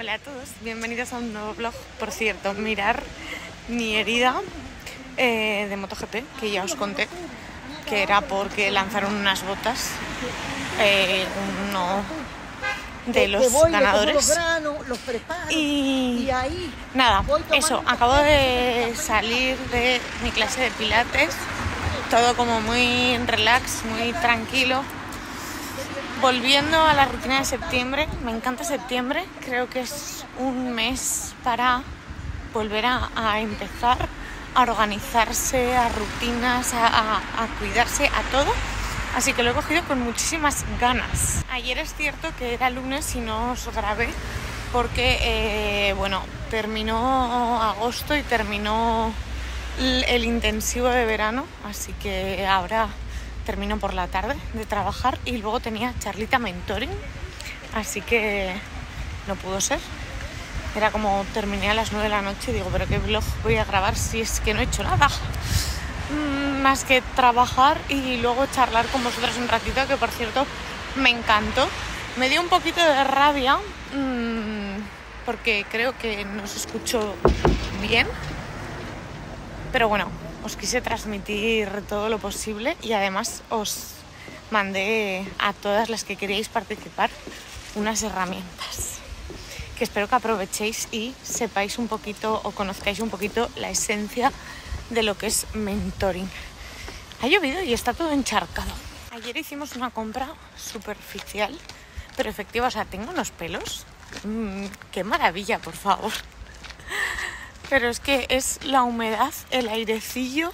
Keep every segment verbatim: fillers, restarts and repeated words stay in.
Hola a todos, bienvenidos a un nuevo vlog. Por cierto, mirar mi herida eh, de MotoGP, que ya os conté, que era porque lanzaron unas botas, eh, uno de los ganadores. Y nada, eso, acabo de salir de mi clase de pilates, todo como muy relax, muy tranquilo. Volviendo a la rutina de septiembre, me encanta septiembre, creo que es un mes para volver a, a empezar a organizarse, a rutinas, a, a, a cuidarse, a todo. Así que lo he cogido con muchísimas ganas. Ayer es cierto que era lunes y no os grabé porque, eh, bueno, terminó agosto y terminó el, el intensivo de verano, así que ahora termino por la tarde de trabajar y luego tenía charlita mentoring, así que no pudo ser. Era como terminé a las nueve de la noche y digo, pero qué vlog voy a grabar si es que no he hecho nada mm, más que trabajar y luego charlar con vosotros un ratito, que por cierto me encantó. Me dio un poquito de rabia mmm, porque creo que no se escuchó bien, pero bueno, os quise transmitir todo lo posible y además os mandé a todas las que queríais participar unas herramientas que espero que aprovechéis y sepáis un poquito o conozcáis un poquito la esencia de lo que es mentoring. Ha llovido y está todo encharcado. Ayer hicimos una compra superficial pero efectiva, o sea, tengo unos pelos. Mm, ¡Qué maravilla, por favor! Pero es que es la humedad, el airecillo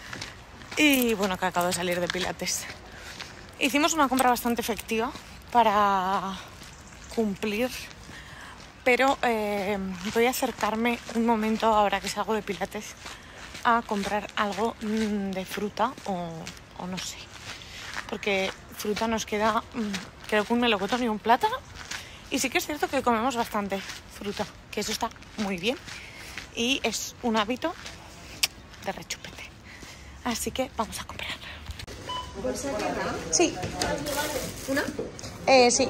y bueno, que acabo de salir de pilates. Hicimos una compra bastante efectiva para cumplir, pero eh, voy a acercarme un momento ahora que salgo de pilates a comprar algo mmm, de fruta o, o no sé, porque fruta nos queda, mmm, creo que un melocotón y un plátano, y sí que es cierto que comemos bastante fruta, que eso está muy bien. Y es un hábito de rechupete. Así que vamos a comprar. ¿Bolsa de tierra? Sí. ¿Una? Eh, sí.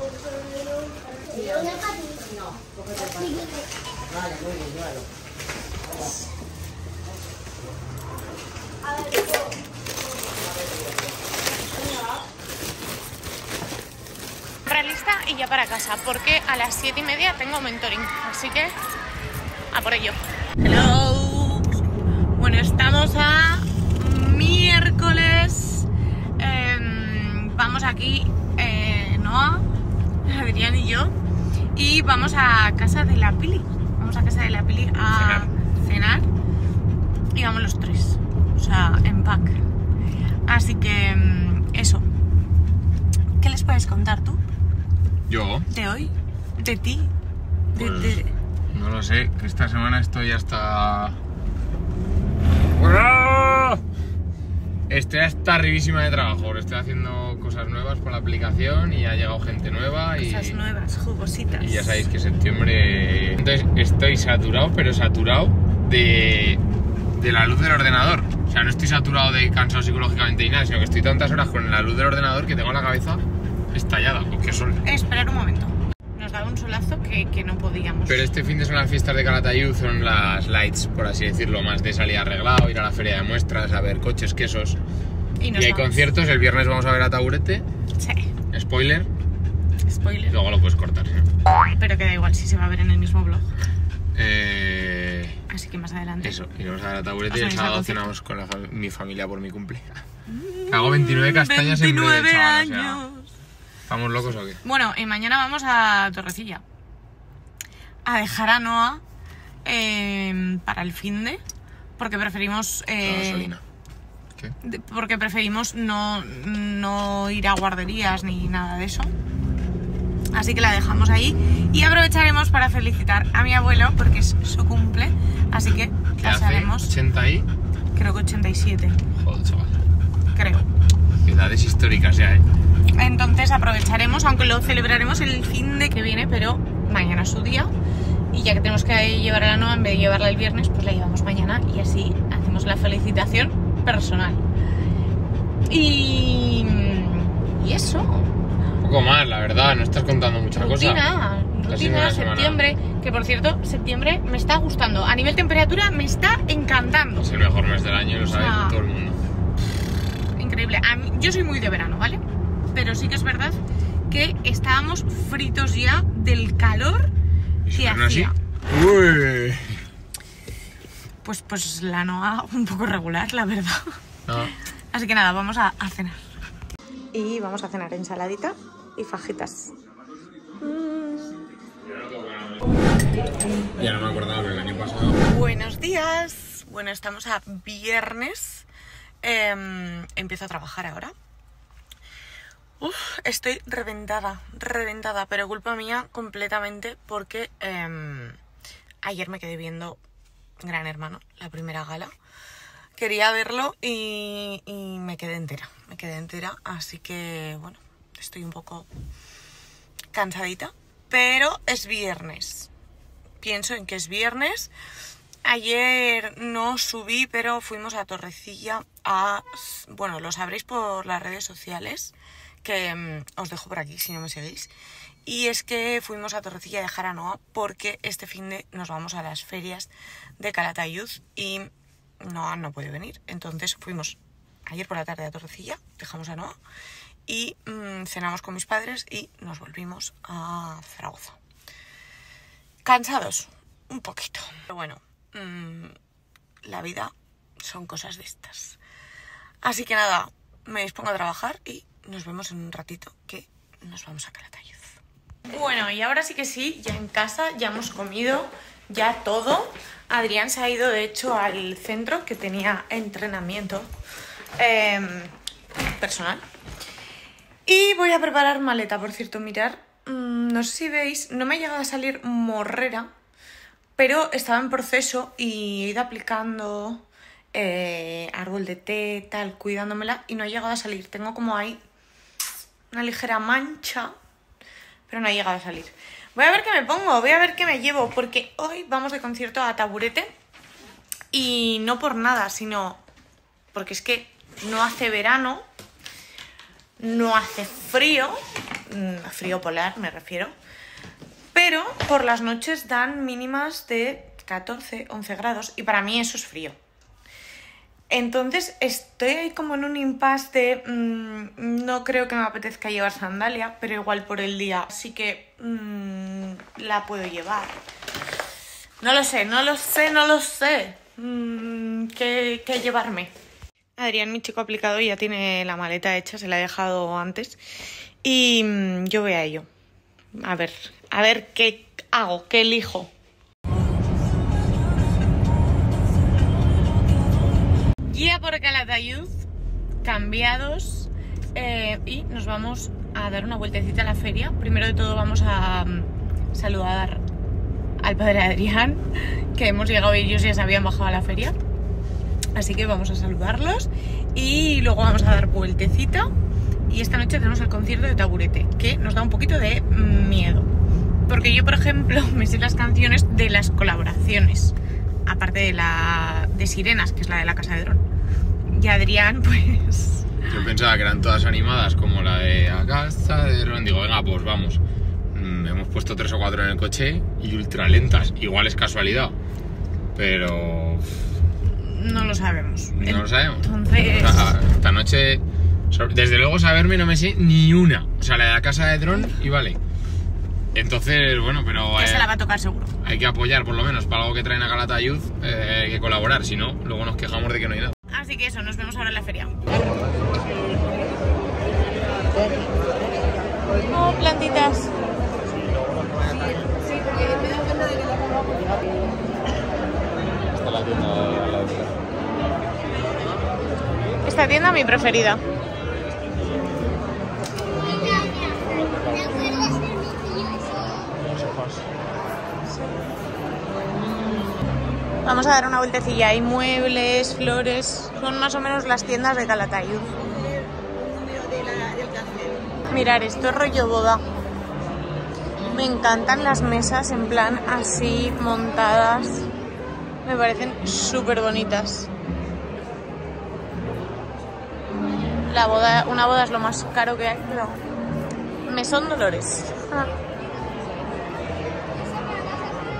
Compra lista y ya para casa, porque a las siete y media tengo mentoring. Así que a por ello. Hello. Bueno, estamos a miércoles. Eh, vamos aquí, eh, Noa, Adrián y yo, y vamos a casa de la Pili. Vamos a casa de la Pili a cenar, cenar y vamos los tres, o sea, en pack. Así que eso. ¿Qué les puedes contar tú? ¿Yo? De hoy, de ti, de, pues... de... No lo sé, que esta semana estoy hasta... Estoy hasta arribísima de trabajo. Estoy haciendo cosas nuevas por la aplicación y ha llegado gente nueva. Cosas y... nuevas, jugositas. Y ya sabéis que septiembre... Entonces estoy saturado, pero saturado de... de la luz del ordenador. O sea, no estoy saturado de cansado psicológicamente ni nada, sino que estoy tantas horas con la luz del ordenador que tengo la cabeza estallada. Porque sol. Esperar un momento. Nos daba un solazo que, que no podíamos. Pero este fin de semana las fiestas de Calatayud son las lights, por así decirlo, más de salir arreglado, ir a la feria de muestras, a ver coches, quesos. Y, y hay vamos. conciertos, el viernes vamos a ver a Taburete. Sí. Spoiler. Spoiler. Luego lo puedes cortar, ¿sí? Pero que da igual si se va a ver en el mismo vlog. Eh... Así que más adelante. Eso, iremos a ver a Taburete y el sábado cenamos con la fam mi familia por mi cumple. Mm, Hago veintinueve castañas en breve, chaval, años. O sea, ¿estamos locos o qué? Bueno, y mañana vamos a Torrecilla a dejar a Noa eh, para el finde, porque preferimos eh, gasolina. ¿Qué? De, porque preferimos no, no ir a guarderías ni nada de eso. Así que la dejamos ahí y aprovecharemos para felicitar a mi abuelo porque es su cumple. Así que ¿Qué pasaremos. hace? ¿ochenta y? Creo que ochenta y siete. Joder, chaval. Creo. Edades históricas ya, ¿eh? Entonces aprovecharemos, aunque lo celebraremos el fin de que viene, pero mañana es su día. Y ya que tenemos que llevar a la Noa, en vez de llevarla el viernes, pues la llevamos mañana y así hacemos la felicitación personal. Y, y eso. Un poco más, la verdad, no estás contando mucha rutina, cosa. rutina, septiembre, que por cierto, septiembre me está gustando. A nivel temperatura me está encantando. Es el mejor mes del año, lo sabe O sea, todo el mundo. Increíble. A mí, yo soy muy de verano, ¿vale? Pero sí que es verdad que estábamos fritos ya del calor que hacía. Uy. Pues, pues la Noa un poco regular, la verdad. No. Así que nada, vamos a, a cenar. Y vamos a cenar ensaladita y fajitas. Ya no me acordaba que el año pasado. Buenos días. Bueno, estamos a viernes. Eh, empiezo a trabajar ahora. Uf, estoy reventada, reventada, pero culpa mía completamente porque eh, ayer me quedé viendo Gran Hermano, la primera gala. Quería verlo y, y me quedé entera, me quedé entera, así que bueno, estoy un poco cansadita, pero es viernes. Pienso en que es viernes. Ayer no subí, pero fuimos a Torrecilla a... Bueno, lo sabréis por las redes sociales, que um, os dejo por aquí si no me seguís. Y es que fuimos a Torrecilla a dejar a Noa porque este fin de nos vamos a las ferias de Calatayud y Noa no puede venir. Entonces fuimos ayer por la tarde a Torrecilla, dejamos a Noa y um, cenamos con mis padres y nos volvimos a Zaragoza. Cansados, un poquito. Pero bueno, mmm, la vida son cosas de estas. Así que nada, me dispongo a trabajar y nos vemos en un ratito que nos vamos a Calatayud. Bueno, y ahora sí que sí, ya en casa, ya hemos comido, ya todo. Adrián se ha ido de hecho al centro que tenía entrenamiento eh, personal. Y voy a preparar maleta, por cierto, mirar. No sé si veis, no me ha llegado a salir morrera, pero estaba en proceso y he ido aplicando eh, árbol de té, tal, cuidándomela y no ha llegado a salir. Tengo como ahí una ligera mancha, pero no ha llegado a salir. Voy a ver qué me pongo, voy a ver qué me llevo, porque hoy vamos de concierto a Taburete y no por nada, sino porque es que no hace verano, no hace frío, frío polar me refiero, pero por las noches dan mínimas de catorce, once grados y para mí eso es frío. Entonces estoy ahí como en un impasse de mmm, no creo que me apetezca llevar sandalia, pero igual por el día sí que mmm, la puedo llevar. No lo sé, no lo sé, no lo sé mmm, qué, qué llevarme. Adrián, mi chico aplicado, ya tiene la maleta hecha, se la he dejado antes y mmm, yo voy a ello. A ver, a ver qué hago, qué elijo. Guía por Calatayud, cambiados eh, y nos vamos a dar una vueltecita a la feria. Primero de todo vamos a um, saludar al padre Adrián, que hemos llegado y ellos ya se habían bajado a la feria. Así que vamos a saludarlos y luego vamos a dar vueltecita. Y esta noche tenemos el concierto de Taburete, que nos da un poquito de miedo. Porque yo, por ejemplo, me sé las canciones de las colaboraciones, aparte de la de Sirenas, que es la de la Casa de Dron. Y Adrián, pues... Yo pensaba que eran todas animadas, como la de la Casa de Dron. Digo, venga, pues vamos. Mm, hemos puesto tres o cuatro en el coche y ultra lentas. Igual es casualidad, pero... No lo sabemos. No el... lo sabemos. Entonces... O sea, esta noche... Desde luego saberme no me sé ni una. O sea, la de la Casa de Dron y vale. Entonces, bueno, pero... Ya eh, se la va a tocar seguro. Hay que apoyar por lo menos para algo que traen a Calatayud, eh, hay que colaborar, si no, luego nos quejamos de que no hay nada. Así que eso, nos vemos ahora en la feria. Oh, plantitas. Está la tienda. Esta tienda es mi preferida. Vamos a dar una vueltecilla. Hay muebles, flores. Son más o menos las tiendas de Calatayud. Mirar, esto es rollo boda. Me encantan las mesas en plan así montadas. Me parecen súper bonitas. La boda, una boda es lo más caro que hay, pero Mesón Dolores. Ah.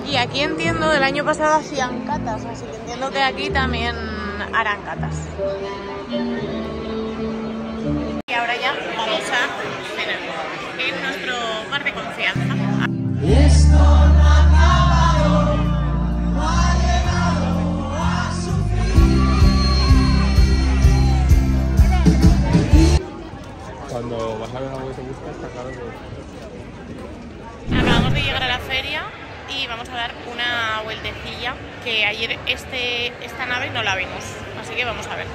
Y aquí entiendo, el año pasado hacían catas, así que entiendo que aquí también harán catas. Y ahora ya vamos a cenar en nuestro bar de confianza. Cuando vas a ver algo que te gusta, está claro que... Acabamos de llegar a la feria y vamos a dar una vueltecilla, que ayer este, esta nave no la vimos, así que vamos a ver.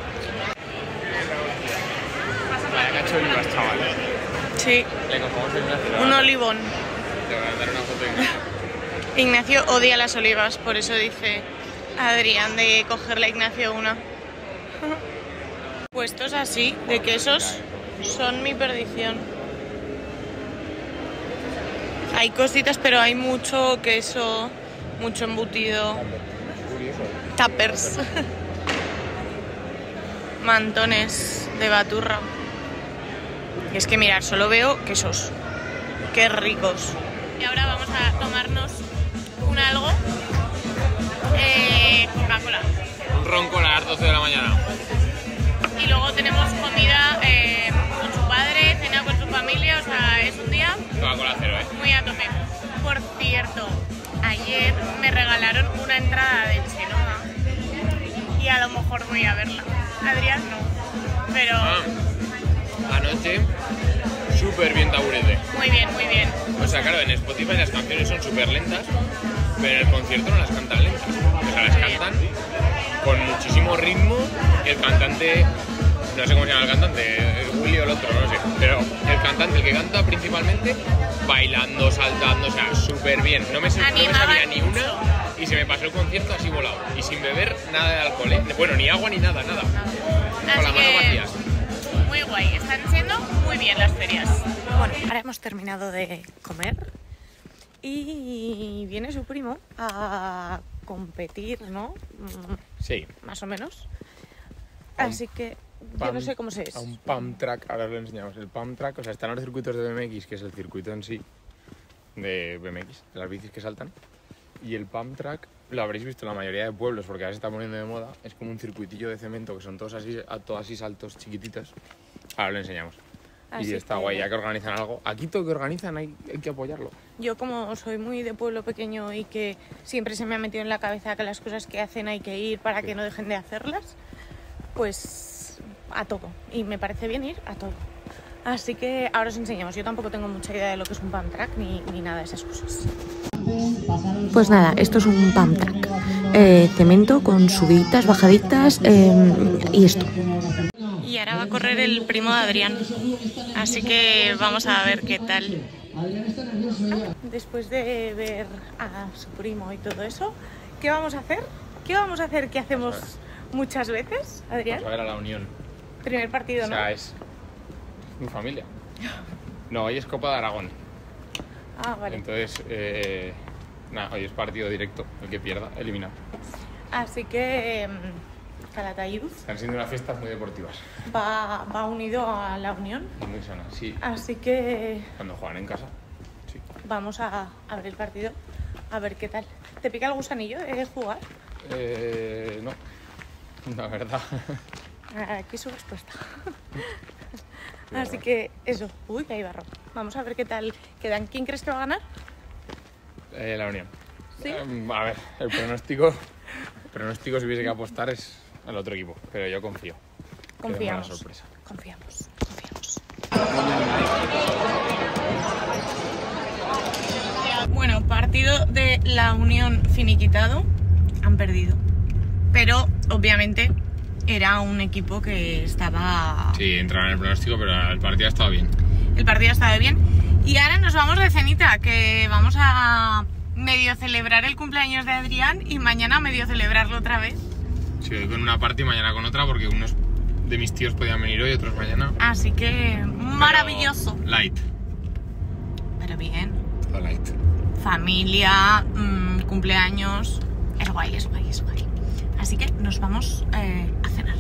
Vaya cacho de olivas, chaval. Sí. Le cogemos en una ciudad. Un olivón. Te voy a dar una foto de Ignacio. Ignacio odia las olivas, por eso dice Adrián de cogerle a Ignacio una. Puestos así, de quesos, son mi perdición. Hay cositas, pero hay mucho queso, mucho embutido. Tuppers. Mantones de baturra. Y es que mirar, solo veo quesos. Qué ricos. Y ahora vamos a tomarnos un algo. Eh, Coca-Cola. Un ronco a las doce de la mañana. Y luego tenemos comida eh, con su padre, cena con su familia, o sea, es un día Coca-Cola cero, ¿eh? muy a tope. Por cierto, ayer me regalaron una entrada de Chenoa y a lo mejor voy a verla. Adrián no, pero Ah, anoche, súper bien taburete. muy bien, muy bien. O sea, claro, en Spotify las canciones son súper lentas, pero en el concierto no las cantan lentas. O sea, las cantan con muchísimo ritmo. El cantante, no sé cómo se llama el cantante, el Willy o el otro, no sé. Pero el cantante, el que canta principalmente, bailando, saltando, o sea, súper bien. No me, no me sabía ni una y se me pasó el concierto así volado. Y sin beber nada de alcohol, ¿eh? Bueno, ni agua ni nada, nada. Con Así las manos que vacías. muy guay, están siendo muy bien las ferias. Bueno, ahora hemos terminado de comer y viene su primo a competir, ¿no? Sí. Más o menos. A un Así que yo pump- no sé cómo se es. A un pump track, ahora os lo enseñamos. El pump track, o sea, están los circuitos de B M X, que es el circuito en sí de B M X, de las bicis que saltan. Y el pump track lo habréis visto en la mayoría de pueblos, porque ahora se está poniendo de moda. Es como un circuitillo de cemento, que son todos así, a todos así saltos chiquititos. Ahora lo enseñamos. Así y está que guay, ya que organizan algo. Aquí todo que organizan hay, hay que apoyarlo. Yo, como soy muy de pueblo pequeño y que siempre se me ha metido en la cabeza que las cosas que hacen hay que ir para Sí. que no dejen de hacerlas, pues a todo. Y me parece bien ir a todo. Así que ahora os enseñamos. Yo tampoco tengo mucha idea de lo que es un pump track ni, ni nada de esas cosas. Pues nada, esto es un pump track. Eh, cemento con subiditas, bajaditas eh, y esto. Y ahora va a correr el primo de Adrián. Así que vamos a ver qué tal. Después de ver a su primo y todo eso, ¿qué vamos a hacer? ¿Qué vamos a hacer que hacemos muchas veces, Adrián? Vamos a ver a la Unión. Primer partido, O ¿no? sea, es mi familia. No, hoy es Copa de Aragón. Ah, vale. Entonces, eh, nada, hoy es partido directo. El que pierda, eliminado. Así que um, Calatayud Están siendo unas fiestas muy deportivas va, va unido a la Unión. y muy sanas. Sí, Así que cuando juegan en casa. Sí. vamos a, a ver el partido, a ver qué tal. ¿Te pica el gusanillo de jugar? Eh, no, la verdad. Aquí su respuesta. Así que eso. Uy, que hay barro. Vamos a ver qué tal quedan. ¿Quién crees que va a ganar? Eh, la Unión. ¿Sí? Eh, a ver, el pronóstico, el pronóstico si hubiese que apostar es al otro equipo, pero yo confío. Que dé buena Confiamos. sorpresa. Confiamos. Confiamos. Bueno, partido de la Unión finiquitado. Han perdido. Pero obviamente era un equipo que estaba... Sí, entraron en el pronóstico, pero el partido ha estado bien. El partido estaba bien. Y ahora nos vamos de cenita, que vamos a medio celebrar el cumpleaños de Adrián y mañana medio celebrarlo otra vez. Sí, hoy con una parte y mañana con otra, porque unos de mis tíos podían venir hoy, otros mañana. Así que Pero maravilloso. light. Pero bien. Todo light. Familia, mmm, cumpleaños. Es guay, es guay, es guay. Así que nos vamos eh, a cenar.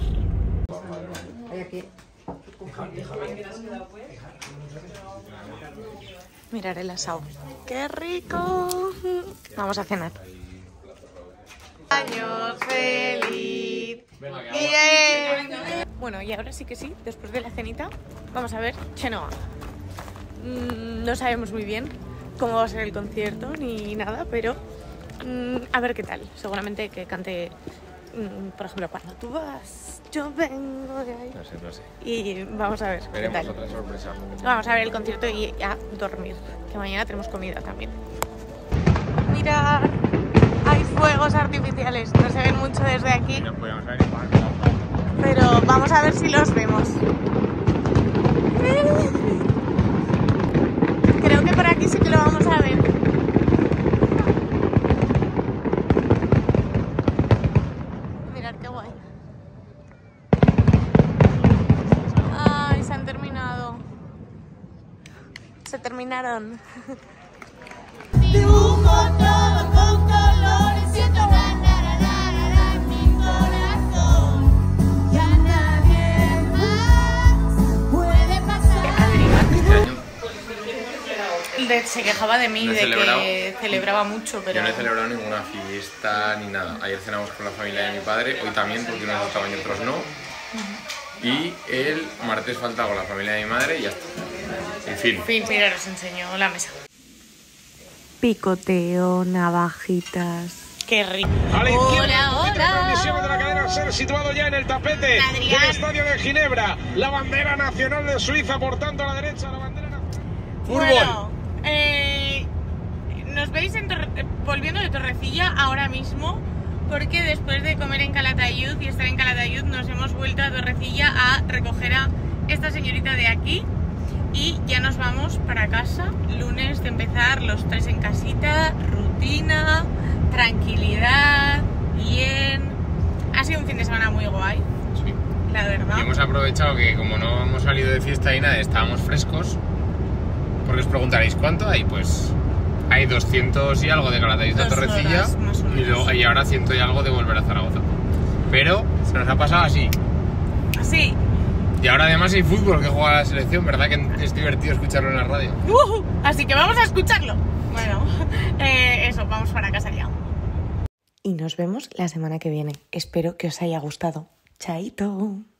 Mirar el asado. ¡Qué rico! Vamos a cenar. Años feliz. Bien. Bueno, y ahora sí que sí, después de la cenita, vamos a ver Chenoa. Mm, no sabemos muy bien cómo va a ser el concierto ni nada, pero mm, a ver qué tal. Seguramente que cante, mm, por ejemplo, Cuando tú vas, yo vengo de ahí. No sé, no sé. Y vamos a ver Veremos qué tal. otra sorpresa. Vamos a ver el concierto y ya dormir, que mañana tenemos comida también. Mirad, hay fuegos artificiales, no se ven mucho desde aquí, No podíamos ver igual. pero vamos a ver si los vemos. Creo que por aquí sí que lo vamos a ver. Mirad qué guay. Ay, se han terminado. Se terminaron. Dibujo todo con colores, siento la la la la la la en mi corazón. Ya nadie más puede pasar. Este año De- se quejaba de mí, No he de celebrado. que celebraba mucho, pero... yo no he celebrado ninguna fiesta ni nada. Ayer cenamos con la familia de mi padre, hoy también, porque unos estaban y otros no. Y el martes falta con la familia de mi madre y ya está. En fin. En fin, mira, os enseño la mesa. Picoteo, navajitas. Qué rico. A la izquierda, Hola, el transmisión hola. de la cadena SER situado ya en el tapete Adrián. del estadio de Ginebra. La bandera nacional de Suiza, por tanto a la derecha, la bandera nacional. Bueno, eh, nos veis en Torre- eh, volviendo de Torrecilla ahora mismo, porque después de comer en Calatayud y estar en Calatayud nos hemos vuelto a Torrecilla a recoger a esta señorita de aquí y ya nos vamos para casa. Lunes de empezar los tres en casita, rutina, tranquilidad, bien. Ha sido un fin de semana muy guay, Sí. la verdad. Y hemos aprovechado que como no hemos salido de fiesta y nada, estábamos frescos. Porque os preguntaréis, ¿cuánto hay? Pues hay doscientos y algo de Calatayud a Dos Torrecilla horas, más o y, menos. luego- y ahora ciento y algo de volver a Zaragoza. Pero se nos ha pasado así. Sí. Y ahora además hay fútbol que juega la selección, ¿verdad? Que es divertido escucharlo en la radio. Ujú, así que vamos a escucharlo. Bueno, eh, eso, vamos para casa ya. Y nos vemos la semana que viene. Espero que os haya gustado. Chaito.